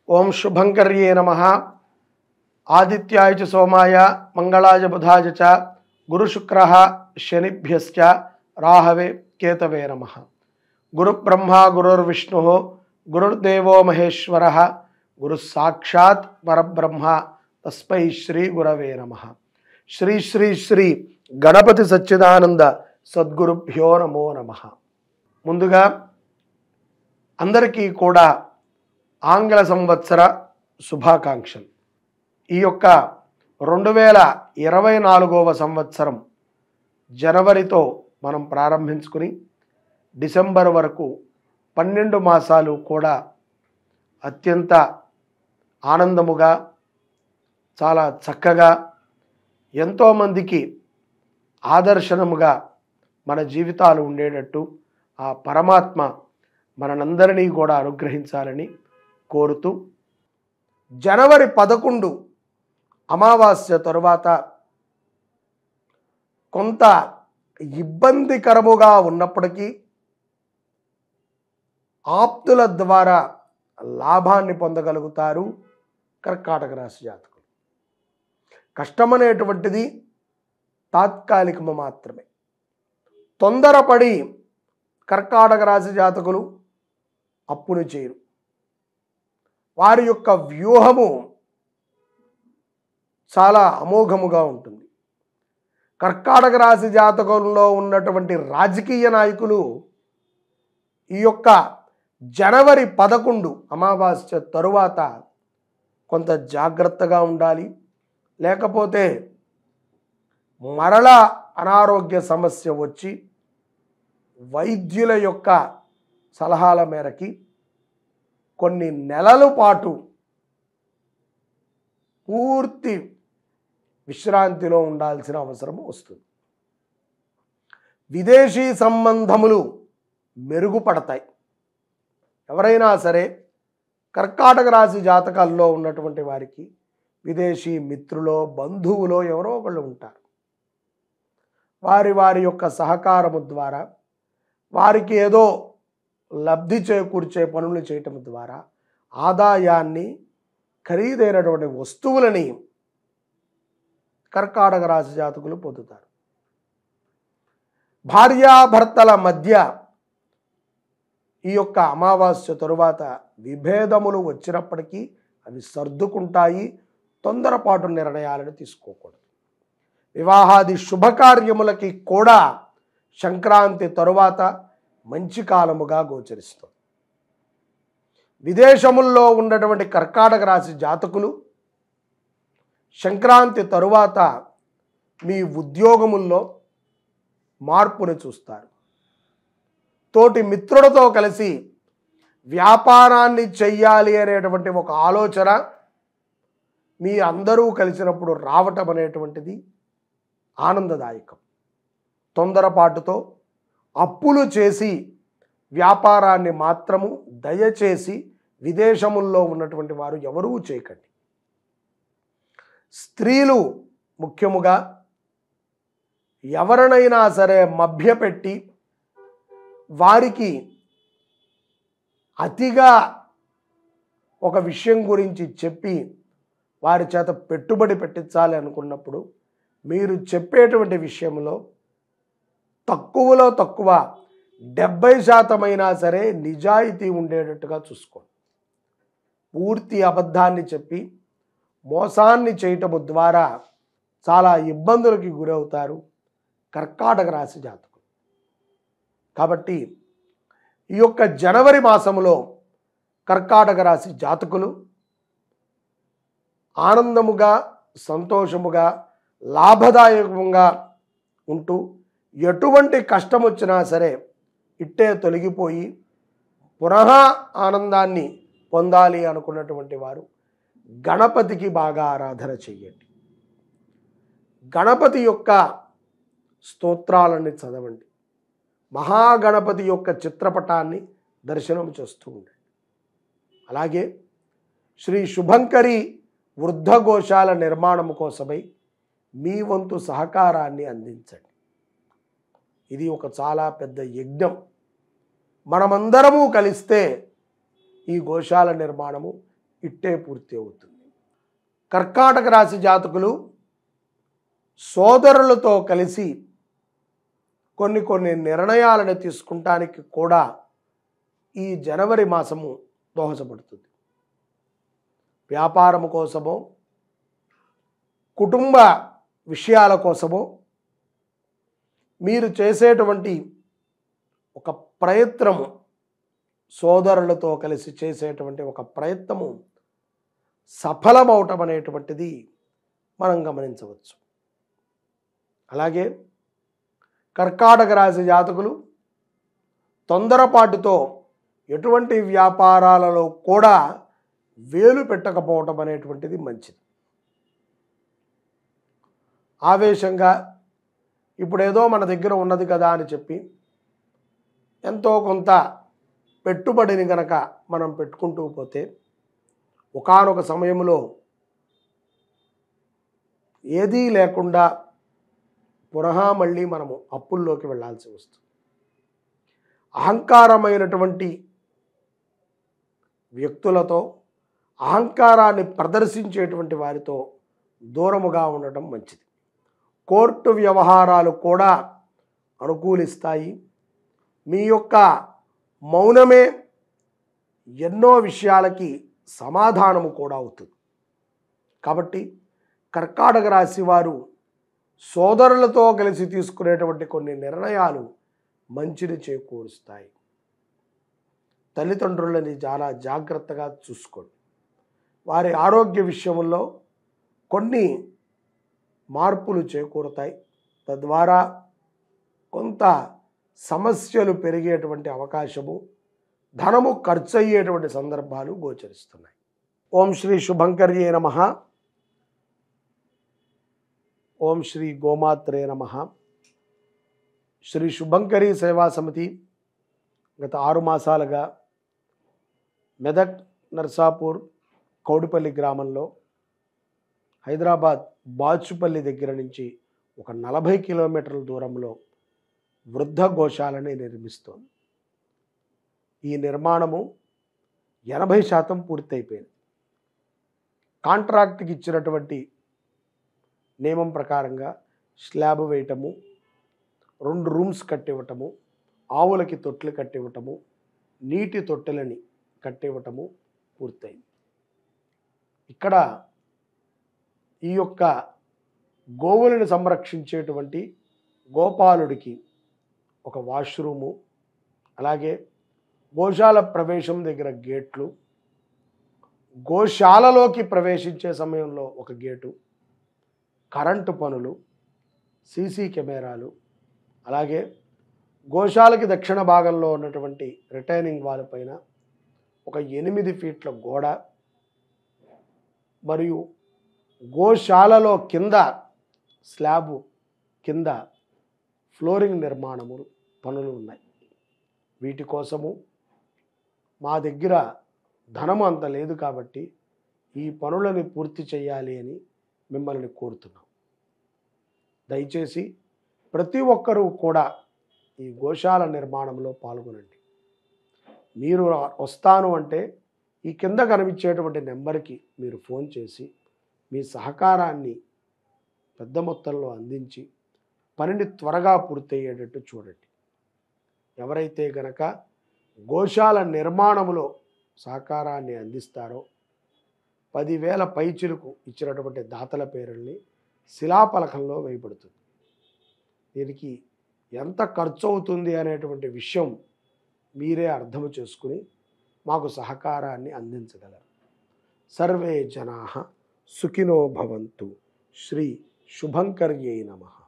ఓం శుభంకర్యే నమః. ఆదిత్యాయ చ సోమాయ మంగళాయ బుధాయ చ గురుశుక్రః శనిభ్యశ్చ రాహవే కేతవే నమః. గురుబ్రహ్మా గురుర్విష్ణుః గురుర్దేవో మహేశ్వరః గురు సాక్షాత్ పరబ్రహ్మ తస్మై శ్రీ గురవే నమః. శ్రీ శ్రీ శ్రీ గణపతి సచ్చిదానంద సద్గురుభ్యో నమో నమః. ముందుగా అందరికీ కూడా ఆంగ్ల సంవత్సర శుభాకాంక్షలు. ఈ యొక్క 2024వ సంవత్సరం జనవరితో మనం ప్రారంభించుకుని డిసెంబర్ వరకు 12 మాసాలు కూడా అత్యంత ఆనందముగా చాలా చక్కగా ఎంతోమందికి ఆదర్శనముగా మన జీవితాలు ఉండేటట్టు ఆ పరమాత్మ మనందరినీ కూడా అనుగ్రహించాలని కోరుతూ, జనవరి 11 అమావాస్య తరువాత కొంత ఇబ్బందికరముగా ఉన్నప్పటికీ ఆప్తుల ద్వారా లాభాన్ని పొందగలుగుతారు కర్కాటక రాశి జాతకులు. కష్టమనేటువంటిది తాత్కాలికము మాత్రమే. తొందరపడి కర్కాటక రాశి జాతకులు అప్పును చేయరు. వారి యొక్క వ్యూహము చాలా అమోఘముగా ఉంటుంది. కర్కాటక రాశి జాతకంలో ఉన్నటువంటి రాజకీయ నాయకులు ఈ యొక్క జనవరి 11 అమావాస్య తరువాత కొంత జాగ్రత్తగా ఉండాలి. లేకపోతే మరలా అనారోగ్య సమస్య వచ్చి వైద్యుల యొక్క సలహాల మేరకి కొన్ని నెలల పాటు పూర్తి విశ్రాంతిలో ఉండాల్సిన అవసరం వస్తుంది. విదేశీ సంబంధములు మెరుగుపడతాయి. ఎవరైనా సరే కర్కాటక రాశి జాతకాల్లో ఉన్నటువంటి వారికి విదేశీ మిత్రులో బంధువులో ఎవరో ఒకళ్ళు ఉంటారు. వారి యొక్క సహకారము ద్వారా వారికి ఏదో లబ్ధి చేకూర్చే పనులు చేయటం ద్వారా ఆదాయాన్ని, ఖరీదైనటువంటి వస్తువులని కర్కాటక రాశి జాతకులు పొందుతారు. భార్యాభర్తల మధ్య ఈ యొక్క అమావాస్య తరువాత విభేదములు వచ్చినప్పటికీ అవి సర్దుకుంటాయి. తొందరపాటు నిర్ణయాలను తీసుకోకూడదు. వివాహాది శుభకార్యములకి కూడా సంక్రాంతి తరువాత మంచి కాలముగా గోచరిస్తుంది. విదేశముల్లో ఉన్నటువంటి కర్కాటక రాశి జాతకులు సంక్రాంతి తరువాత మీ ఉద్యోగముల్లో మార్పును చూస్తారు. తోటి మిత్రులతో కలిసి వ్యాపారాన్ని చెయ్యాలి అనేటువంటి ఒక ఆలోచన మీ అందరూ కలిసినప్పుడు రావటం అనేటువంటిది ఆనందదాయకం. తొందరపాటుతో అప్పులు చేసి వ్యాపారాన్ని మాత్రము దయచేసి విదేశముల్లో ఉన్నటువంటి వారు ఎవరూ చేయకండి. స్త్రీలు ముఖ్యముగా ఎవరినైనా సరే మభ్యపెట్టి వారికి అతిగా ఒక విషయం గురించి చెప్పి వారి చేత పెట్టుబడి పెట్టించాలి అనుకున్నప్పుడు మీరు చెప్పేటువంటి విషయంలో తక్కువలో తక్కువ 70% అయినా సరే నిజాయితీ ఉండేటట్టుగా చూసుకోండి. పూర్తి అబద్ధాన్ని చెప్పి మోసాన్ని చేయటము ద్వారా చాలా ఇబ్బందులకి గురవుతారు కర్కాటక రాశి జాతకులు. కాబట్టి ఈ యొక్క జనవరి మాసములో కర్కాటక రాశి జాతకులు ఆనందముగా, సంతోషముగా, లాభదాయకంగా ఉంటూ ఎటువంటి కష్టం వచ్చినా సరే ఇట్టే తొలగిపోయి పునః ఆనందాన్ని పొందాలి అనుకున్నటువంటి వారు గణపతికి బాగా ఆరాధన చెయ్యండి. గణపతి యొక్క స్తోత్రాలని చదవండి. మహాగణపతి యొక్క చిత్రపటాన్ని దర్శనం చేస్తూ ఉండండి. అలాగే శ్రీ శుభంకరి వృద్ధ గోశాల నిర్మాణం కోసమై మీ వంతు సహకారాన్ని అందించండి. ఇది ఒక చాలా పెద్ద యజ్ఞం. మనమందరము కలిస్తే ఈ గోశాల నిర్మాణము ఇట్టే పూర్తి అవుతుంది. కర్కాటక రాశి జాతకులు సోదరులతో కలిసి కొన్ని నిర్ణయాలను తీసుకుంటానికి కూడా ఈ జనవరి మాసము దోహదపడుతుంది. వ్యాపారము కోసమో కుటుంబ విషయాల కోసమో మీరు చేసేటువంటి ఒక ప్రయత్నము, సోదరులతో కలిసి చేసేటువంటి ఒక ప్రయత్నము సఫలమవటం అనేటువంటిది మనం గమనించవచ్చు. అలాగే కర్కాటక రాశి జాతకులు తొందరపాటుతో ఎటువంటి వ్యాపారాలలో కూడా వేలు పెట్టకపోవటం అనేటువంటిది మంచిది. ఆవేశంగా ఇప్పుడేదో మన దగ్గర ఉన్నది కదా అని చెప్పి ఎంతో కొంత పెట్టుబడిని గనక మనం పెట్టుకుంటూ పోతే ఒకానొక సమయంలో ఏదీ లేకుండా పునః మళ్ళీ మనము అప్పుల్లోకి వెళ్ళాల్సి వస్తుంది. అహంకారమైనటువంటి వ్యక్తులతో, అహంకారాన్ని ప్రదర్శించేటువంటి వారితో దూరముగా ఉండటం మంచిది. కోర్టు వ్యవహారాలు కూడా అనుకూలిస్తాయి. మీ యొక్క మౌనమే ఎన్నో విషయాలకి సమాధానము కూడా అవుతుంది. కాబట్టి కర్కాటక రాశి వారు సోదరులతో కలిసి తీసుకునేటువంటి కొన్ని నిర్ణయాలు మంచిని చేకూరుస్తాయి. తల్లిదండ్రులని చాలా జాగ్రత్తగా చూసుకోండి. వారి ఆరోగ్య విషయంలో కొన్ని మార్పులు చేకూరుతాయి. తద్వారా కొంత సమస్యలు పెరిగేటువంటి అవకాశము, ధనము ఖర్చు అయ్యేటువంటి సందర్భాలు గోచరిస్తున్నాయి. ఓం శ్రీ శుభంకర్యే నమః. ఓం శ్రీ గోమాత్రే నమః. శ్రీ శుభంకరి సేవా సమితి గత 6 మాసాలుగా మెదక్, నర్సాపూర్, కౌడిపల్లి గ్రామంలో హైదరాబాద్ బాచుపల్లి దగ్గర నుంచి ఒక 40 కిలోమీటర్ల దూరంలో వృద్ధ గోశాలని నిర్మిస్తోంది. ఈ నిర్మాణము 80% పూర్తయిపోయింది. కాంట్రాక్ట్కి ఇచ్చినటువంటి నియమం ప్రకారంగా స్లాబ్ వేయటము, 2 రూమ్స్ కట్టివ్వటము, ఆవులకి తొట్లు కట్టివ్వటము, నీటి తొట్టెలని కట్టివ్వటము పూర్తయింది. ఇక్కడ ఈ యొక్క గోవులను సంరక్షించేటువంటి గోపాలుడికి ఒక వాష్రూము, అలాగే గోశాల ప్రవేశం దగ్గర గేట్లు, గోశాలలోకి ప్రవేశించే సమయంలో ఒక గేటు, కరెంటు పనులు, సీసీ కెమెరాలు, అలాగే గోశాలకి దక్షిణ భాగంలో ఉన్నటువంటి రిటైనింగ్ వాల్ పైన ఒక 8 ఫీట్ల గోడ, మరియు గోశాలలో కింద స్లాబు కింద ఫ్లోరింగ్ నిర్మాణము పనులు ఉన్నాయి. వీటి కోసము మా దగ్గర ధనము అంత లేదు కాబట్టి ఈ పనులను పూర్తి చేయాలి అని మిమ్మల్ని కోరుతున్నాం. దయచేసి ప్రతి ఒక్కరూ కూడా ఈ గోశాల నిర్మాణంలో పాల్గొనండి. మీరు వస్తాను అంటే ఈ కింద కనిపించేటువంటి నెంబర్కి మీరు ఫోన్ చేసి మీ సహకారాన్ని పెద్ద మొత్తంలో అందించి పనిని త్వరగా పూర్తయ్యేటట్టు చూడండి. ఎవరైతే గనక గోశాల నిర్మాణంలో సహకారాన్ని అందిస్తారో 10,000 పైచిలుకు ఇచ్చినటువంటి దాతల పేరుల్ని శిలాఫలకంలో వేయబడుతుంది. దీనికి ఎంత ఖర్చు అవుతుంది అనేటువంటి విషయం మీరే అర్థం చేసుకుని మాకు సహకారాన్ని అందించగలరు. సర్వే జనాః సుఖినో భవంతు. శ్రీ శుభంకర్యై నమః.